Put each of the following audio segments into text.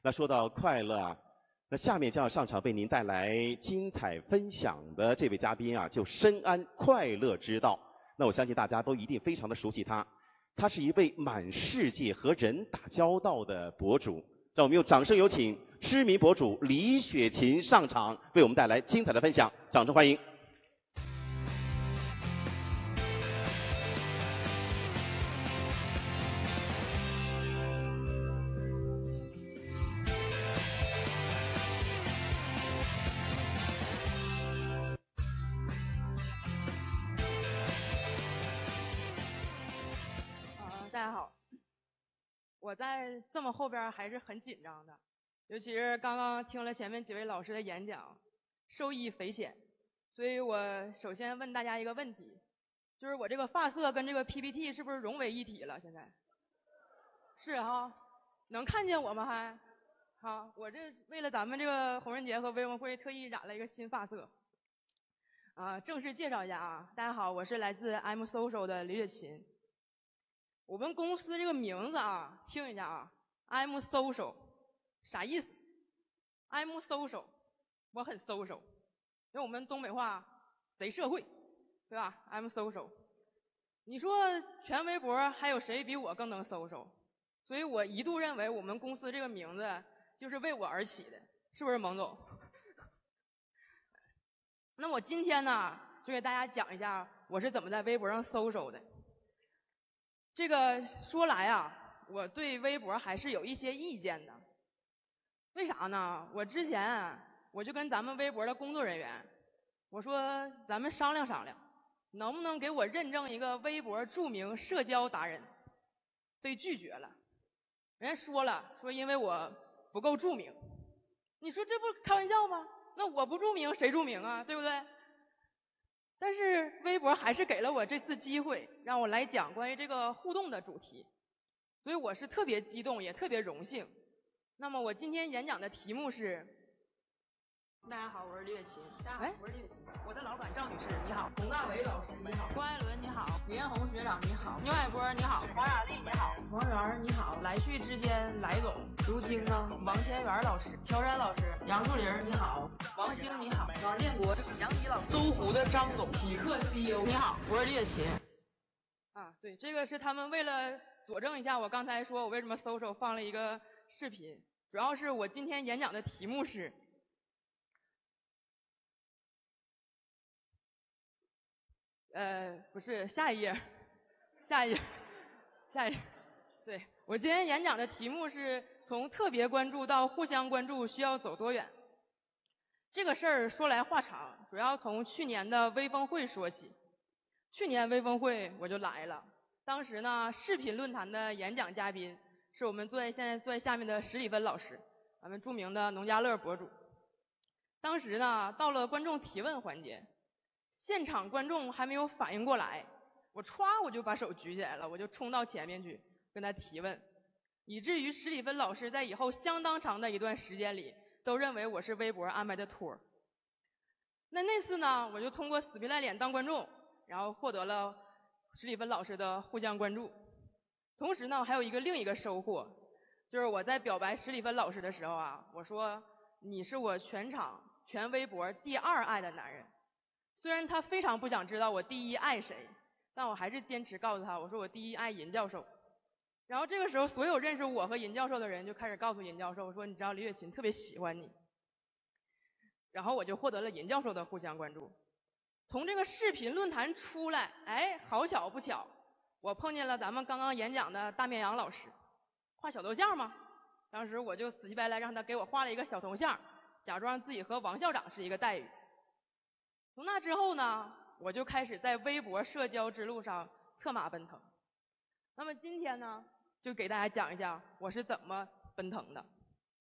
那说到快乐啊，那下面将要上场为您带来精彩分享的这位嘉宾啊，就深谙快乐之道。那我相信大家都一定非常的熟悉他，他是一位满世界和人打交道的博主。让我们用掌声有请知名博主李雪琴上场，为我们带来精彩的分享，掌声欢迎。 大家好，我在这么后边还是很紧张的，尤其是刚刚听了前面几位老师的演讲，受益匪浅。所以我首先问大家一个问题，就是我这个发色跟这个 PPT 是不是融为一体了？现在是哈，能看见我吗？还好，我这为了咱们这个红人节和微文会特意染了一个新发色。正式介绍一下啊，大家好，我是来自 M Social 的李雪琴。我们公司这个名字啊，听一下啊 ，I'm social， 啥意思 ？I'm social， 我很 social， 因为我们东北话贼社会，对吧 ？I'm social， 你说全微博还有谁比我更能 social？ 所以我一度认为我们公司这个名字就是为我而起的，是不是蒙总？那我今天呢，就给大家讲一下我是怎么在微博上 social 的。这个说来啊，我对微博还是有一些意见的。为啥呢？我之前我就跟咱们微博的工作人员，我说咱们商量商量，能不能给我认证一个微博著名社交达人？被拒绝了。人家说了，说因为我不够著名。你说这不开玩笑吗？那我不著名，谁著名啊？对不对？但是微博还是给了我这次机会，让我来讲关于这个互动的主题，所以我是特别激动，也特别荣幸。那么我今天演讲的题目是： 大家好，我是李雪琴。大家好，我是李雪琴。 我的老板赵女士，你好； 佟大为老师，你好； 郭艾伦，你好； 李彦宏学长，你好； 牛海波，你好； 黄雅莉，你好；王源，你好； 来去之间，来总； 卢青呢； 王千源老师； 乔杉老师；杨树林，你好； 王兴，你好； 王建国； 杨迪老师； 搜狐的张总；匹克 CEO， 你好， 我是李雪琴。 对，这个是他们为了佐证一下我刚才说我为什么social放了一个视频，主要是我今天演讲的题目是。不是，下一页，下一页，下一页。对，我今天演讲的题目是从特别关注到互相关注需要走多远。这个事儿说来话长，主要从去年的微峰会说起。去年微峰会我就来了，当时呢，视频论坛的演讲嘉宾是我们现在坐在下面的史蒂芬老师，咱们著名的农家乐博主。当时呢，到了观众提问环节。现场观众还没有反应过来，我就把手举起来了，我就冲到前面去跟他提问，以至于史蒂芬老师在以后相当长的一段时间里都认为我是微博安排的托儿。那次呢，我就通过死皮赖脸当观众，然后获得了史蒂芬老师的互相关注。同时呢，还有另一个收获，就是我在表白史蒂芬老师的时候啊，我说你是我全微博第2爱的男人。虽然他非常不想知道我第1爱谁，但我还是坚持告诉他，我说我第1爱尹教授。然后这个时候，所有认识我和尹教授的人就开始告诉尹教授说，你知道李雪琴特别喜欢你。然后我就获得了尹教授的互相关注。从这个视频论坛出来，好巧不巧，我碰见了咱们刚刚演讲的大面羊老师，画小头像嘛。当时我就死乞白赖让他给我画了一个小头像，假装自己和王校长是一个待遇。从那之后呢，我就开始在微博社交之路上策马奔腾。那么今天呢，就给大家讲一讲我是怎么奔腾的。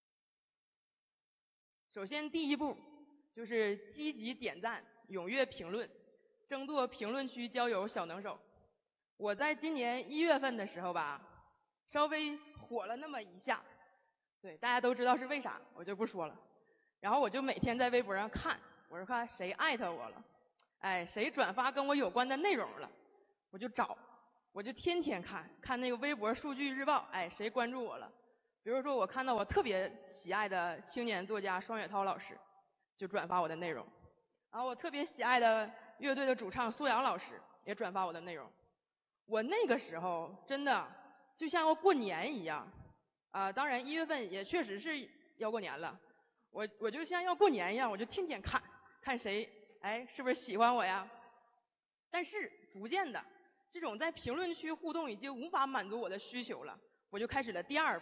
首先第一步就是积极点赞、踊跃评论，争夺评论区交友小能手。我在今年1月份的时候吧，稍微火了那么一下，对，大家都知道是为啥，我就不说了。然后我就每天在微博上看。我说看谁艾特我了，谁转发跟我有关的内容了，我就找，我就天天看那个微博数据日报，谁关注我了。比比如说我看到我特别喜爱的青年作家双雪涛老师，就转发我的内容；然后我特别喜爱的乐队的主唱苏阳老师也转发我的内容。我那个时候真的就像要过年一样，当然1月份也确实是要过年了，我就像要过年一样，我就天天看谁是不是喜欢我呀。但是逐渐的，这种在评论区互动已经无法满足我的需求了，我就开始了第2步，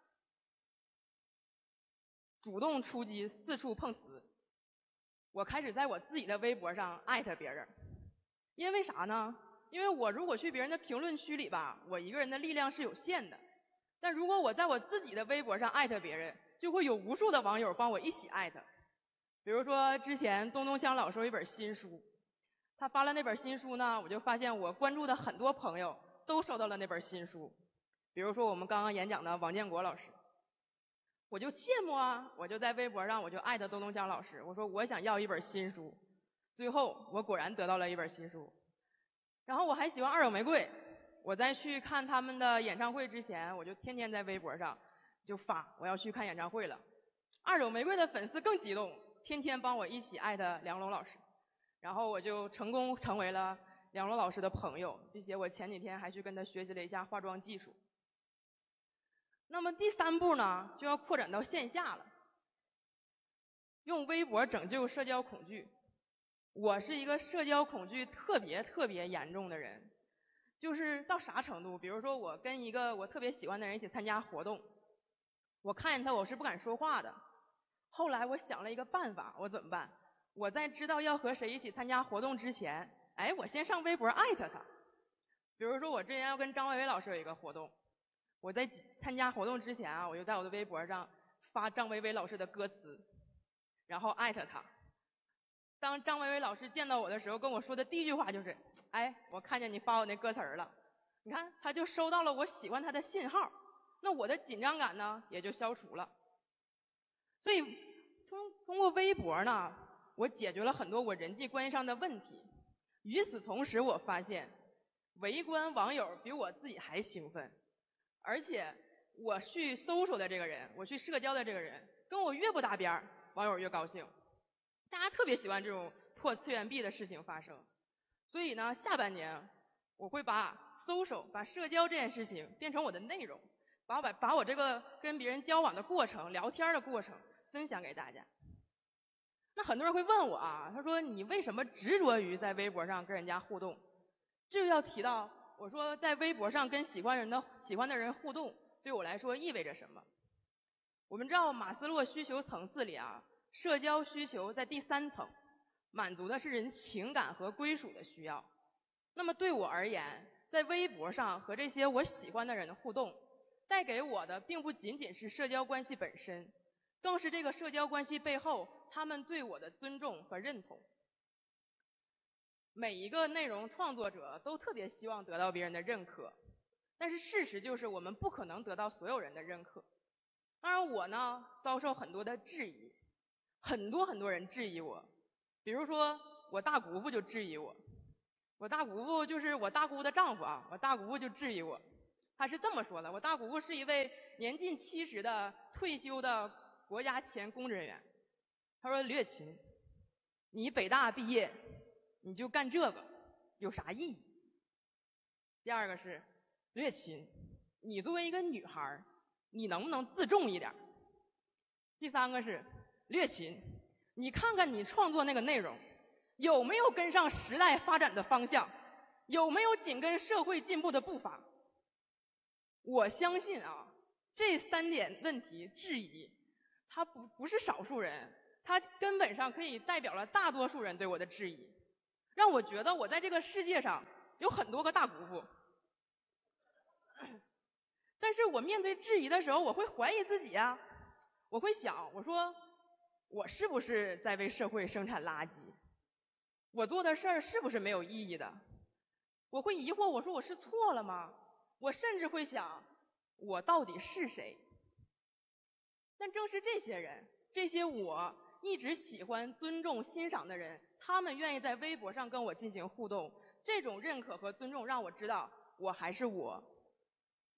主动出击，四处碰瓷。我开始在我自己的微博上艾特别人，因为啥呢？因为我如果去别人的评论区里吧，我一个人的力量是有限的。但如果我在我自己的微博上艾特别人，就会有无数的网友帮我一起艾特。比如说之前东东锵老师有一本新书，他发了那本新书呢，我就发现我关注的很多朋友都收到了那本新书。比如说我们刚刚演讲的王建国老师，我就羡慕啊，我就在微博上我就艾特东东锵老师，我说我想要一本新书。最后我果然得到了一本新书。然后我还喜欢二手玫瑰，我在去看他们的演唱会之前，我就天天在微博上就发我要去看演唱会了。二手玫瑰的粉丝更激动，天天帮我一起艾特梁龙老师，然后我就成功成为了梁龙老师的朋友，并且我前几天还去跟他学习了一下化妆技术。那么第3步呢，就要扩展到线下了，用微博拯救社交恐惧。我是一个社交恐惧特别严重的人，就是到啥程度？比如说我跟一个我特别喜欢的人一起参加活动，我看见他我是不敢说话的。后来我想了一个办法，我怎么办？我在知道要和谁一起参加活动之前，我先上微博艾特他。比如说我之前要跟张维维老师有一个活动，我在参加活动之前啊，我就在我的微博上发张维维老师的歌词，然后艾特他。当张维维老师见到我的时候，跟我说的第一句话就是：“我看见你发我那歌词了。”你看，他就收到了我喜欢他的信号，那我的紧张感呢也就消除了。所以通过微博呢，我解决了很多我人际关系上的问题。与此同时，我发现围观网友比我自己还兴奋，而且我去social的这个人，我去社交的这个人，跟我越不搭边，网友越高兴。大家特别喜欢这种破次元壁的事情发生，所以呢，下半年我会把 social 把社交这件事情变成我的内容，把我这个跟别人交往的过程、聊天的过程分享给大家。那很多人会问我啊，他说你为什么执着于在微博上跟人家互动？这就要提到我说在微博上跟喜欢的人互动，对我来说意味着什么？我们知道马斯洛需求层次里啊，社交需求在第3层，满足的是人情感和归属的需要。那么对我而言，在微博上和这些我喜欢的人的互动，带给我的并不仅仅是社交关系本身，更是这个社交关系背后他们对我的尊重和认同。每一个内容创作者都特别希望得到别人的认可，但是事实就是我们不可能得到所有人的认可。当然我呢，遭受很多的质疑，很多人质疑我。比如说我大姑父就质疑我，我大姑父就是我大姑的丈夫啊，我大姑父就质疑我。他是这么说的，我大姑父是一位年近70的退休的国家前公职人员。他说：“李雪琴，你北大毕业，你就干这个，有啥意义？”第二个是，李雪琴，你作为一个女孩，你能不能自重一点？第3个是，李雪琴，你看看你创作那个内容，有没有跟上时代发展的方向？有没有紧跟社会进步的步伐？我相信啊，这3点问题质疑，它不是少数人，它根本上可以代表了大多数人对我的质疑，让我觉得我在这个世界上有很多个大姑父。但是我面对质疑的时候，我会怀疑自己啊，我会想，我说我是不是在为社会生产垃圾？我做的事儿是不是没有意义的？我会疑惑，我说我是错了吗？我甚至会想，我到底是谁？但正是这些人，这些我一直喜欢、尊重、欣赏的人，他们愿意在微博上跟我进行互动，这种认可和尊重让我知道我还是我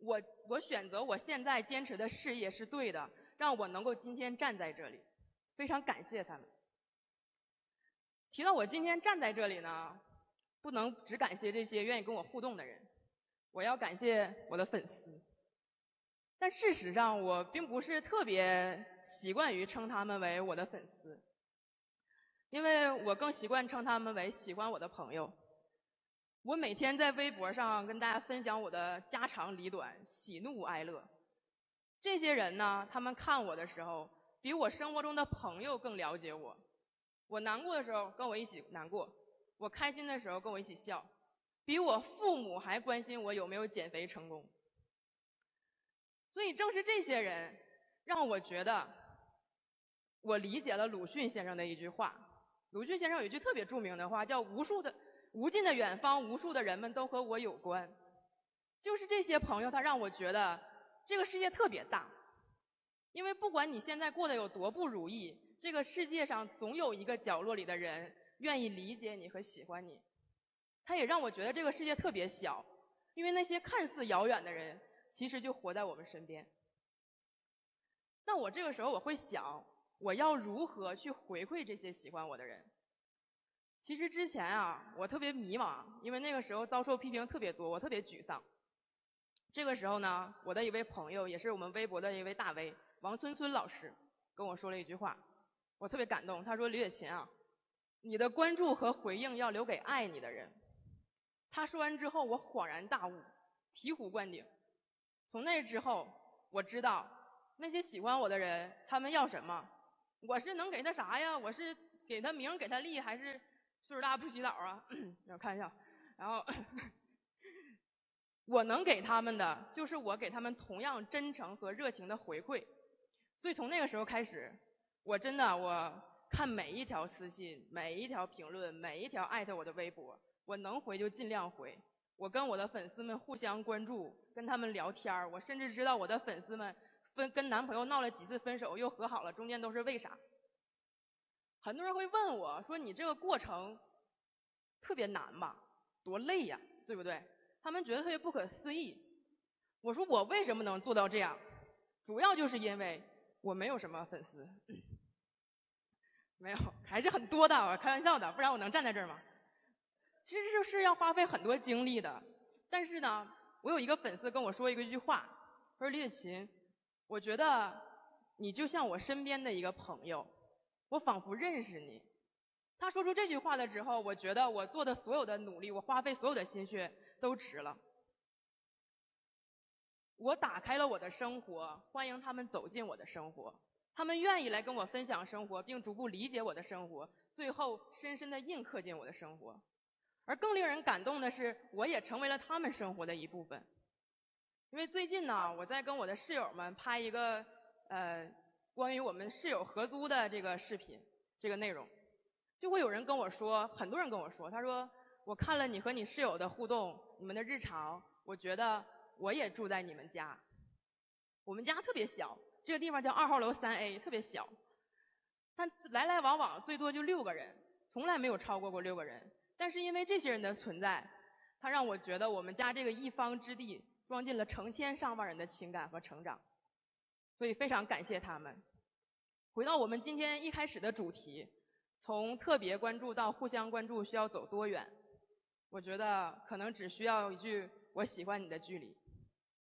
我选择我现在坚持的事业是对的，让我能够今天站在这里，非常感谢他们。提到我今天站在这里呢，不能只感谢这些愿意跟我互动的人，我要感谢我的粉丝。但事实上，我并不是特别习惯于称他们为我的粉丝，因为我更习惯称他们为喜欢我的朋友。我每天在微博上跟大家分享我的家长里短、喜怒哀乐。这些人呢，他们看我的时候，比我生活中的朋友更了解我。我难过的时候跟我一起难过，我开心的时候跟我一起笑，比我父母还关心我有没有减肥成功。所以正是这些人让我觉得我理解了鲁迅先生的一句话。鲁迅先生有一句特别著名的话，叫无尽的远方，无数的人们都和我有关。就是这些朋友，他让我觉得这个世界特别大，因为不管你现在过得有多不如意，这个世界上总有一个角落里的人愿意理解你和喜欢你。他也让我觉得这个世界特别小，因为那些看似遥远的人其实就活在我们身边。那我这个时候我会想，我要如何去回馈这些喜欢我的人？其实之前啊，我特别迷茫，因为那个时候遭受批评特别多，我特别沮丧。这个时候呢，我的一位朋友，也是我们微博的一位大 V 王村村老师跟我说了一句话，我特别感动。他说：“李雪琴啊，你的关注和回应要留给爱你的人。”他说完之后，我恍然大悟，醍醐灌顶。从那之后，我知道那些喜欢我的人，他们要什么？我是能给他啥呀？我是给他名给他利，还是岁数大不洗澡啊？开玩笑。然后我能给他们的，就是我给他们同样真诚和热情的回馈。所以从那个时候开始，我真的我看每一条私信、每一条评论、每一条艾特我的微博，我能回就尽量回。我跟我的粉丝们互相关注，跟他们聊天，我甚至知道我的粉丝们跟男朋友闹了几次分手又和好了，中间都是为啥。很多人会问我说：“你这个过程特别难吧？多累呀，对不对？”他们觉得特别不可思议。我说我为什么能做到这样？主要就是因为我没有什么粉丝，没有，还是很多的，我开玩笑的，不然我能站在这儿吗？其实是要花费很多精力的。但是呢，我有一个粉丝跟我说一句话，他说：“李雪琴，我觉得你就像我身边的一个朋友，我仿佛认识你。”他说出这句话的时候，我觉得我做的所有的努力，我花费所有的心血都值了。我打开了我的生活，欢迎他们走进我的生活，他们愿意来跟我分享生活，并逐步理解我的生活，最后深深地印刻进我的生活。而更令人感动的是，我也成为了他们生活的一部分。因为最近呢，我在跟我的室友们拍一个关于我们室友合租的这个视频，这个内容，就会有人跟我说，很多人跟我说，他说我看了你和你室友的互动，你们的日常，我觉得我也住在你们家。我们家特别小，这个地方叫2号楼3A， 特别小，但来来往往最多就6个人，从来没有超过6个人。但是因为这些人的存在，它让我觉得我们家这个一方之地装进了成千上万人的情感和成长，所以非常感谢他们。回到我们今天一开始的主题，从特别关注到互相关注需要走多远？我觉得可能只需要一句“我喜欢你”的距离。